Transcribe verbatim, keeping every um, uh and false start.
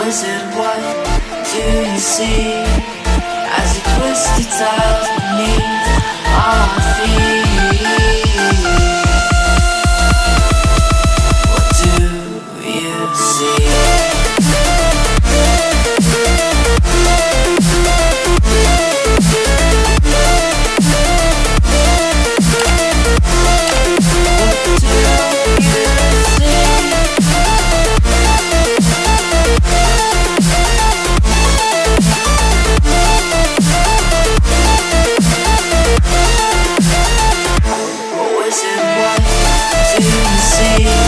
wizard, what do you see as you twist your tiles beneath our feet? What do you see? See